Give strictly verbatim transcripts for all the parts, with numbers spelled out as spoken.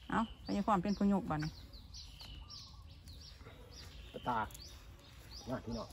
เอาไปยังความเป็นผู้ยกบันตาหน้าพี่น้อง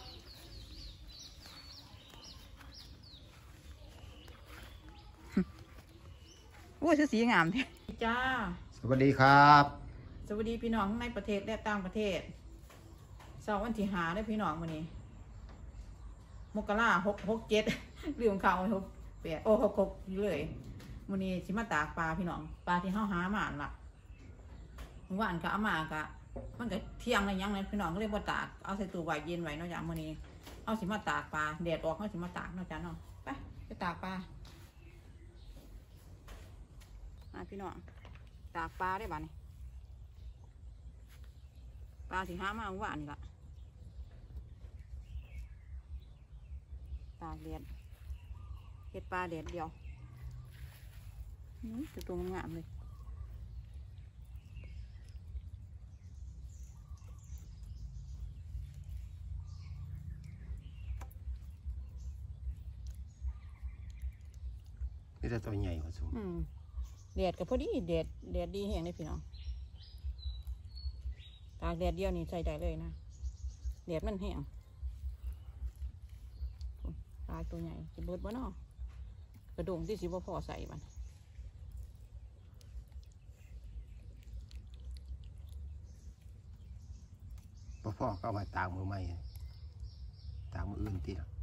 โอ้ยสีงามทีจ้าสวัสดีครับสวัสดีพี่น้องทั้งในประเทศและต่างประเทศเสาร์วันที่หาได้พี่น้องวันนี้มกราหกหกเจ็ดเรื่องข่าวหกแปดโอ้หกหกเลยวันนี้ชิมาตากปลาพี่น้องปลาที่เฮาหามาล่ะเมื่อวานก็เอามากะมันก็เที่ยงอะไรยังไงพี่น้องก็เลยบ่ตากเอาใส่ตู้ไว้เย็นไว้นอกจากวันนี้เอาสิมาตากปลาแดดออกเขาสิมาตากนอกจากเนาะไปไปตากปลามาพี่น้องตากปลาได้บ้านี่ปลาสิหามาเมื่อวานนี่ละตากแดดเห็ดปลาแดดเดียวนี่ตัวงามเลยนี่จะตัวใหญ่กว่าสูงแดดกับพอดีแดดแดดดีแห้งเลยพี่น้องตากแดดเดียวนี่ใส่ได้เลยนะแดดมันแห้งปลาตัวใหญ่จะเบิดบ่เนาะกระดงที่สิบ่พอใส่มันพ่อพ่อก็เอามาตากมือใหม่ตากมืออื่นตีละ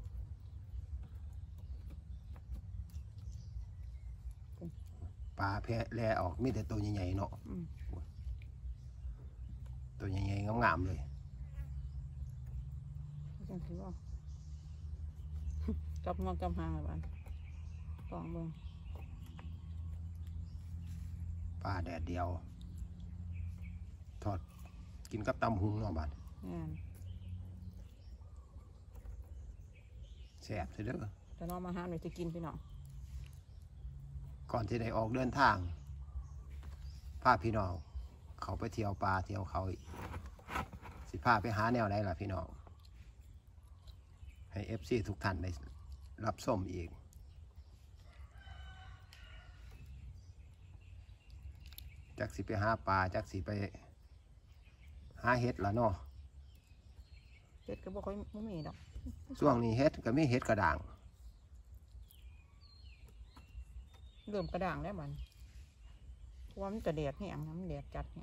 ปลาแพะแลออกมีแต่ตัวใหญ่ๆเนาะตัวใหญ่ๆงามๆเลยจังถือว่ากับงอกำหางอะไรบ้างกองมึงปลาแดดเดียวทอดกินกับตำหุงเนาะบ้านแซ่บเสียเด้อแต่น้องมาหาหน่อยจะกินพี่น้องก่อนที่ได้ออกเดินทางพาพี่น้องเขาไปเที่ยวปลาเที่ยวเขาสิพาไปหาแนวไหนล่ะพี่น้องให้เอฟซีทุกท่านได้รับส้มอีกจักสิไปหาปลาจักสิไปหาเห็ดละเนาะเห็ดก็บอกเขาไม่มีดอกช่วงนี้เห็ดก็มีเห็ดกระด่างเริ่มกระด่างแล้วมันว่ามันจะเดือดแห้งนะมันเดือดจัดเนี่ย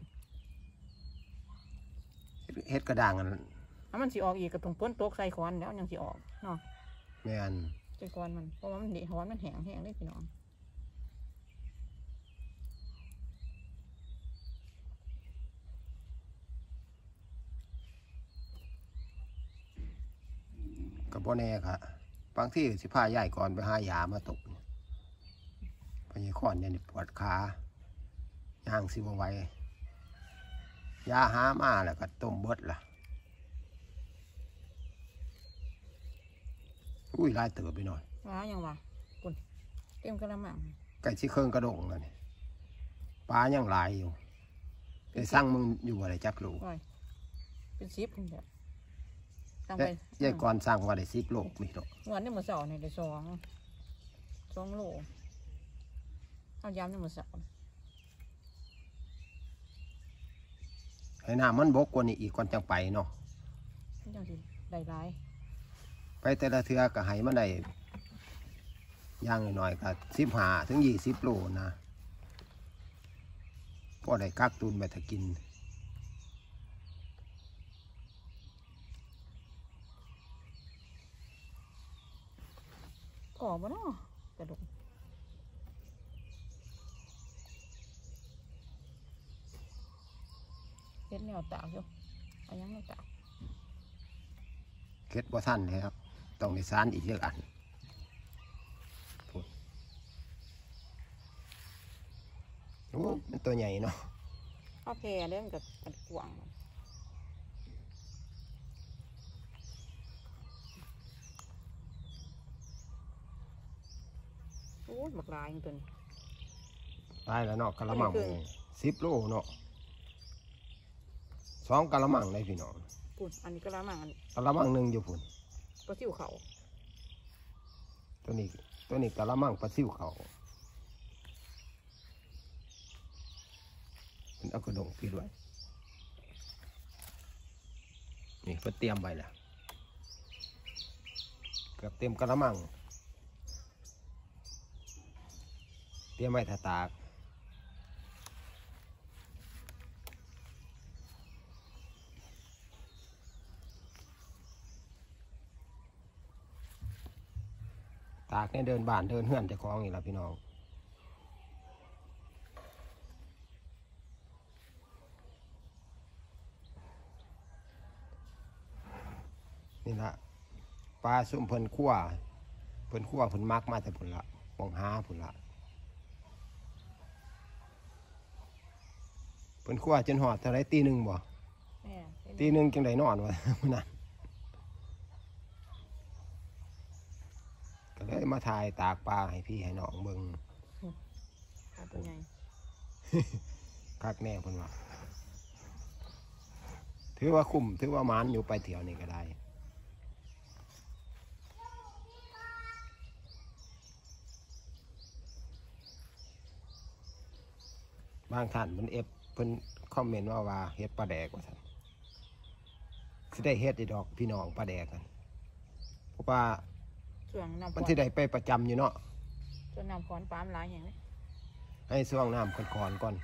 เห็ดกระด่างอันถ้ามันสิออกอีกก็ต้องป้นโต๊ะใส่คอนแล้วยังสิออกเนาะแม่นใส่คอนมันเพราะว่ามันเดือดฮ้อนมันแห้งแห้งได้พี่น้องกับพ่อแน่ค่ะบางที่สิพาใหญ่ก่อนไปหายามาตกพญาคอนเนี่ยปวดขาย่างสิบไหวยาหามาแล้วก็ต้มเบิดล่ะอุ้ยลายเติบไปหน่อยว้ายังวะคุณเต็มกระมังไก่ชี้เครื่องกระดงเลยนี่ปลายังลายอยู่ไปสร้างมึงอยู่อะไรจักรูเป็นซิปเดียวตั้งไปยายก่อนสร้างว่าได้ซิปโลกมีหรอกวันนี้มือสองเนี่ยได้สองสองโลเอาย้ำนี่มือสองให้น้ามันบกกว่านี้อีกก่อนจังไปเนาะจังสิได้ร้ายไปแต่ละเทือก็ให้มันได้ย่างหน่อยๆก็สิบห้าถึงยี่สิบโลนะพอได้กักตุนไปถ้ากินกรอบบ่เนาะกระดูกเฮ็ดแนวตากอยู่เอายังแนวตากเก็ดบ่ทันเลยครับต้องในสารอีกเยอะอันโอ้มันตัวใหญ่เนาะข้าวแพรเรื่องกับกระกวางโอ้หมกลายตัวนี้ตายแล้วเนาะกะละมังสิบโลเนาะสองกะละมังเลยพี่น้องปุ่นอันนี้กะละมังกะละมังหนึ่งอยู่ปุ่นปลาซิวเขาตัวนี้ตัวนี้กะละมังปลาซิวเขาเอากระดงพี่ด้วยนี่เพื่อเตรียมไว้แล้วเกือบเต็มกระมังเตรียมไว้ถ้าตากตากเนี่ยเดินบ้านเดินเฮือนเจะคล้าของอีกแล้วพี่น้องนี่ละปลาสุ่มเพิ่นคั่วเพิ่นคั่วเพิ่นมักมาแต่ผลละมองหาผลละเพิ่นคั่วจนหอดเท่าไรตีหนึ่งบ่แม่ตีหนึ่งจังไดนอนวะ มื้อนั้นก็เลยมาถ่ายตากปลาให้พี่ให้น้องเบิ่งปลาตัวใหญ่คักแน่เพิ่นว่าถือว่าคุ้มถือว่าหมานอยู่ไปเที่ยวนี่ก็ได้บางท่านมันเอฟเพิ่นคอมเมนต์ว่าว่าเฮ็ดปลาแดกว่าซั่นสิได้เฮ็ดอีดอกพี่น้องปลาแดกกันเพราะว่าช่วงน้ำมันสิได้ไปประจำอยู่เนาะช่วงน้ำขอนปลามหลายอย่างเลยให้ช่วงน้ำคอนๆก่อน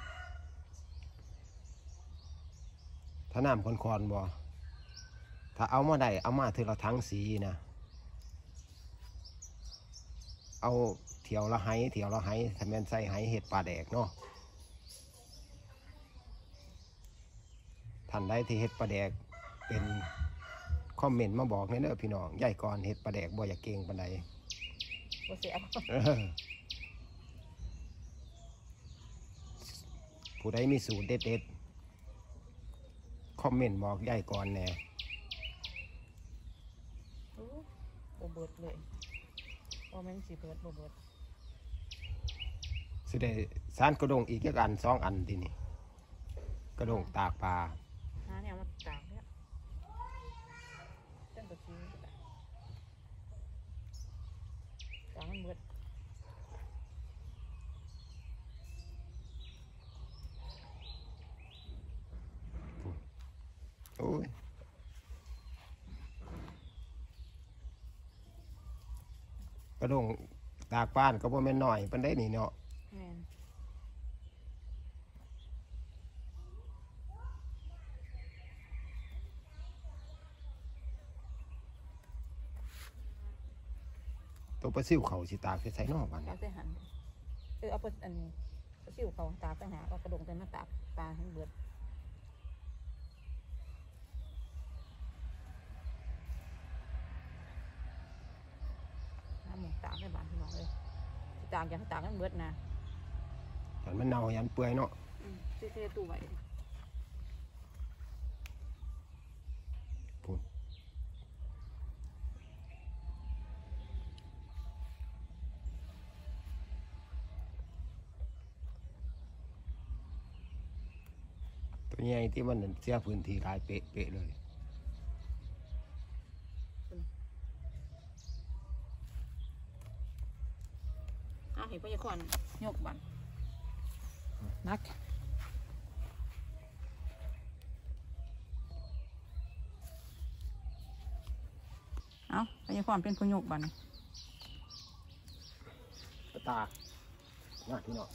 ถ้าน้ำคอนๆบ่ถ้าเอามาได้เอามาเทื่อละถังสีนะเอาเที่ยวละไหเที่ยวละไหถ้าแม่นใส่ไหเฮ็ดปลาแดกเนาะท่านใดที่เฮ็ดปลาแดกเป็นคอมเมนต์มาบอกในเด้อพี่น้องใหญ่ก่อนเฮ็ดปลาแดกบ่อยากเก่งปานใดบ่เสียเออผู้ใดมีสูตรเด็ดๆคอมเมนต์บอกใหญ่ก่อนแหน่โอ้บ่เบิดเลยบ่แม่นสิเบิดบ่เบิดสิได้สารกระดงอีกจักอันสองอันทีนี่กระดงตากปลาหาเนี่ยมาตากเนี่ยจังก็สิตากมันเบิดโอ้ยกระดงตากปลาก็บ่แม่นน้อยปานใดนี่เนาะแม่นตัวปลาซิ่วเขาสิตากใส่นอกบ้านตากใส่หันเออเอาไปอันนี้เอาสิวเขาตากไปหาเอากระดงแต่มาตากปลาให้เบิดน้ำหมูตากให้บ้านพี่น้องเลยสิตากอย่างตากให้เบิดนะแต่มันเน่ายันเปื่อยเนาะอืมซื้อเทตู้ไว้พูนตัวใหญ่ที่มันเสียพื้นที่หลายเป๊ะๆเลยเอาเห็นพยาคอนยกบันนักเอาพยาคอนเป็นผู้ยกบันตาหน้าพี่น้อง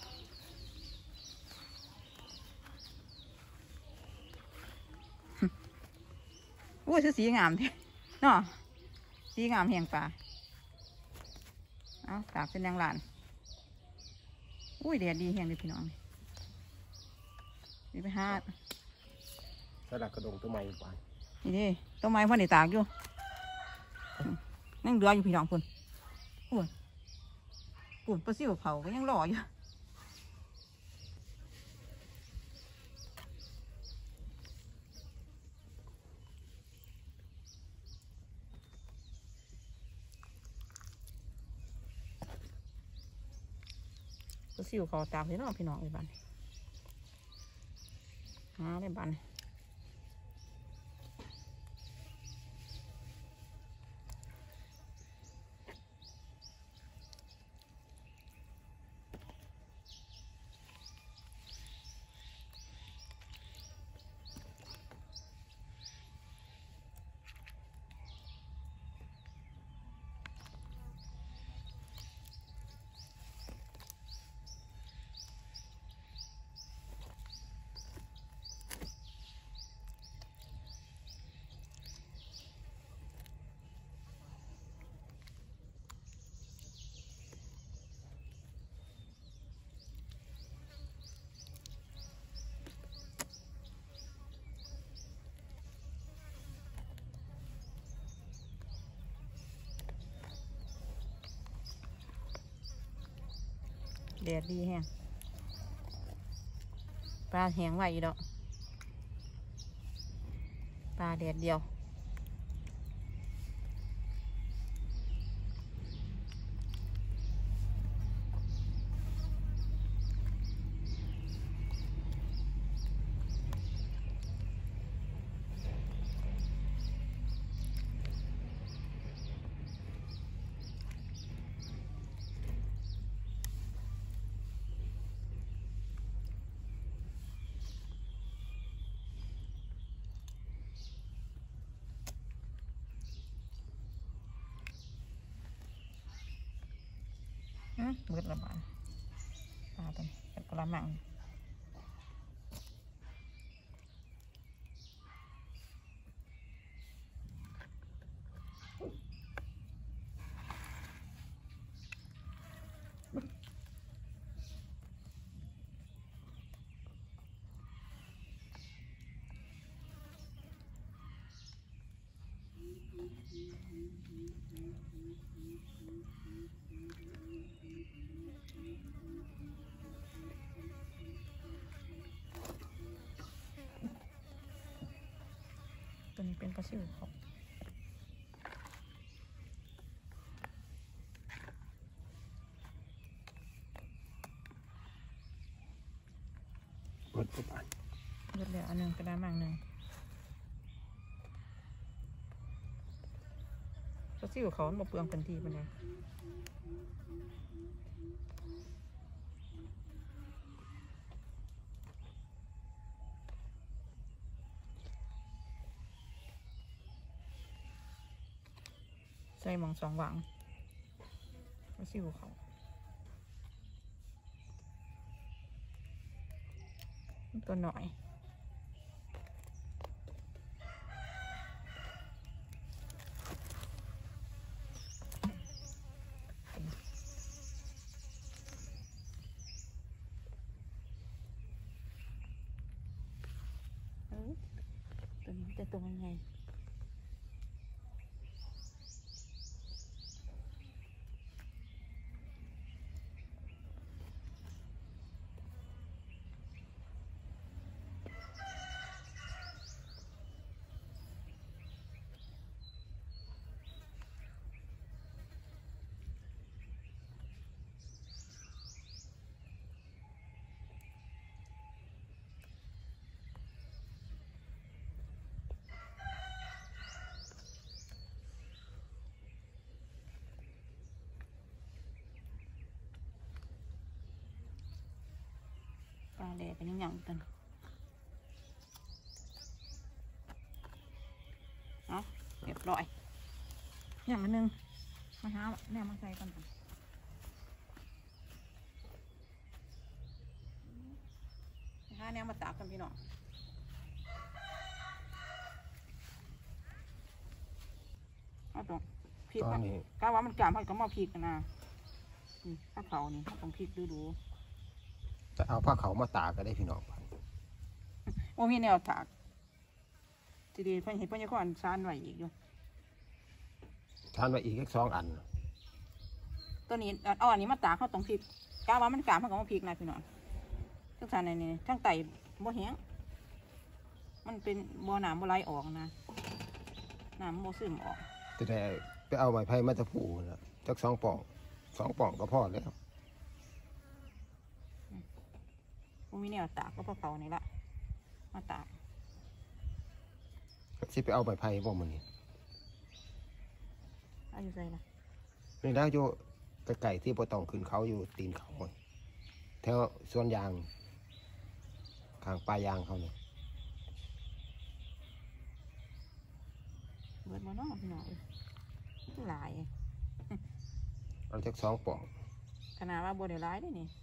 อุ้ยคือสีงามทีเนาะสีงามแห่งป่าเอาตากเป็นนางลานอุ้ยแดดดีแห่งเลยพี่น้องนี่ไปหาสลักกระดงตัวใหม่กว่านี่ดิต้นไม้พ่อนี่ตากอยู่นั่งเรืออยู่พี่น้องพุ่นพุ่นพุ่นปลาซิวเผาก็ยังรออยู่ปลาซิวเขาตากพี่น้องพี่น้องในบ้านหาในบ้านแดดดีแห้งปลาแห้งไหวอยู่ดอกปลาแดดเดียวอืมมืดละบาดปลาตัวนี้เป็นกระมังตัวนี้เป็นปลาซิวเขาหมดประมาณหมดแล้วอันหนึ่งกระมังหนึ่งปลาซิวเขามันบ่เปลืองพื้นที่ปานใดใส่หมองสองหวังปลาซิวเขาตัวหน่อยเออตัวนี้จะตัวยังไงปลาแดดเป็นยังไงกันเอาเรียบร้อยอย่างอันหนึ่งมาหาแม่มาใส่กันหาแนวมาตากกันพี่น้องเอาตรงพริกตอนนี้ก้าว่ามันกล้ามให้ก็มาพริกกันนะนี่ข้าวเขานี่เขาต้องพริกดูดูจะเอาผ้าเขาวมาตากก็ได้พี่น้องโอ้มีแนวตากทีเดียวเพิ่นเห็นเพิ่นยังก่อนซานไว้อีกอยู่ทานไว้อีกแค่สองอันตัวนี้เอาอันนี้มาตากเขาต้องพริกก้าว่ามันกล้ามให้ก็มาพริกนะพี่น้องทั้งซานในนี้ทั้งไตบ่แห้งมันเป็นบ่อน้ำบ่ไหลออกนะน้ำบ่ซึมออกจะได้ไปเอาไม้ไผ่มาตะปูนะจักสองป่องสองป่องก็พอแล้วบ่มีแนวตากก็เพราะเขานี่ละมาตากสิไปเอาไม้ไผ่บ่มันนี่เอาอยู่ใส่ละนี่แล้วอยู่ไก่ที่บ่ต้องขึ้นเขาอยู่ตีนเขาแถวสวนยางข้างปลายางเขาเนี่ยเบิดบ่เนาะพี่น้องเอ้ยหลายเอาจักสองป่องขนาดว่าบ่ได้หลายเด้นี่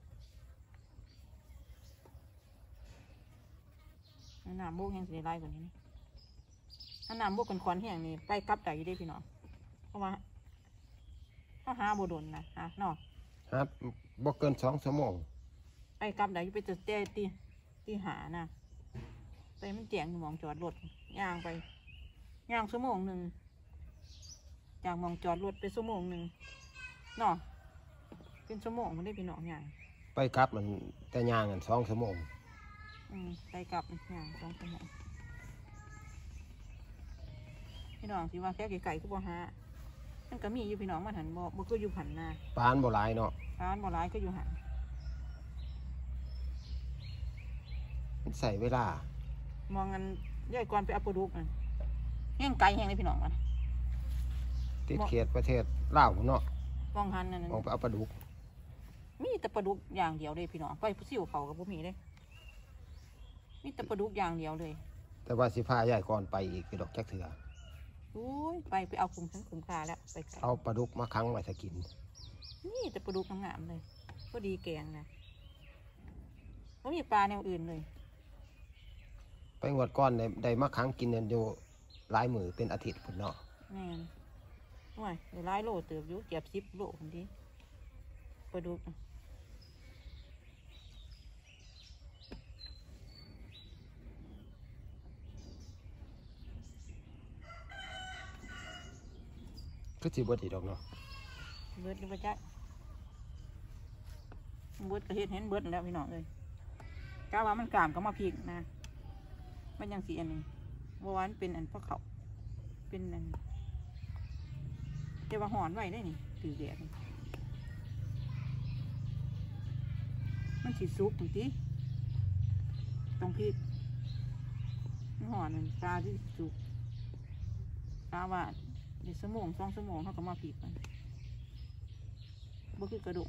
น้ำบุกแห้งสิได้หลายกว่านี้นี่ถ้าน้ำบุกกันควันแห้งนี่ไปกลับได้อยู่เด้พี่น้องเพราะว่าเขาหาบ่โดนนะฮะเนาะฮะบ่เกินสองชั่วโมงไปกลับได้อยู่ไปจะเตะตีตีหานะไปมันแจงอยู่หมองจอดรถย่างไปย่างชั่วโมงหนึ่งจากหมองจอดรถไปชั่วโมงหนึ่งเนาะเป็นชั่วโมงมันได้พี่น้องอย่างไปกลับมันแต่ย่างกันสองชั่วโมงอืมไปกลับอย่างสองชั่วโมงพี่น้องที่ว่าแค่ไก่ๆก็บ่ฮะมันก็มีอยู่พี่น้องมันหันบ่บ่ก็อยู่หันนาปานบ่หลายเนาะร้านบ่ร้ายก็อยู่หันมันใส่เวลามองกันย่อยก่อนไปเอาปลาดุกนั่นแห้งไก่แห้งเลยพี่น้องมันติดเขตประเทศลาวเนาะมองหันนั่นมองไปเอาปลาดุกมีแต่ปลาดุกอย่างเดียวเลยพี่น้องไปซิ่วเขากับบ่มีเลยมีแต่ปลาดุกอย่างเดียวเลยแต่ว่าสิพาใหญ่ก่อนไปอีกคือดอกจักเถื่ออุ้ยไปไปเอาคุ้มทั้งคุ้มค่าแล้วไปไก่เอาปลาดุกมาคั้งไว้ถ้ากินนี่แต่ปลาดุกงามๆเลยก็ดีแกงนะไม่มีปลาแนวอื่นเลยไปงวดก้อนได้ได้มาคั้งกินกันอยู่หลายมือเป็นอาทิตย์พุ่นเนาะแม่นว้ายได้หลายโลเติบอยู่เก็บสิบโลคนดีปลาดุกน่ะก็สิบ่ดีดอกเนาะเบิดนี่บ่จ๊ะเบิดก็เห็นเห็นเบิดแล้วพี่น้องเลยกะว่ามันกามก็มาพริกนะมันยังสีอันนี้บัวามันเป็นอันพวกเขาเป็นอันเดี๋ยวว่าหอนไว้ได้นี่ถือแดดนี่มันสีซุกตรงที่ตรงพริกมันหอนมันปลาที่สุกปลาว่าเดี๋ยวสมองสองสมองเขาก็มาพริกกันบ่คือกระดูก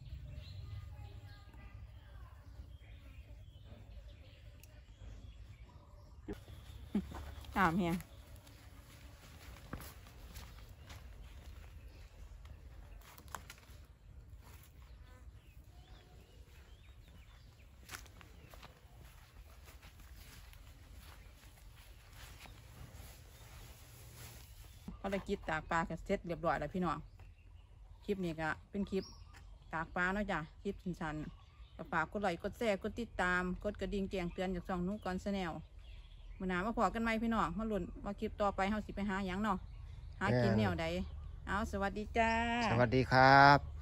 ถามเฮียภารกิจตากปลาก็เสร็จเรียบร้อยแล้วพี่น้องคลิปนี้ก็เป็นคลิปตากปลาเนาะจ้ะคลิปสั้นๆก็ฝากกดไลค์กดแชร์กดติดตามกดกระดิ่งแจ้งเตือนจากช่องนุกรแนลมื้อหน้ามาพอกันไหมพี่น้องมาลุ้นว่าคลิปต่อไปเฮาสิไปหาหยังเนาะหากินแนวใดเอาสวัสดีจ้าสวัสดีครับ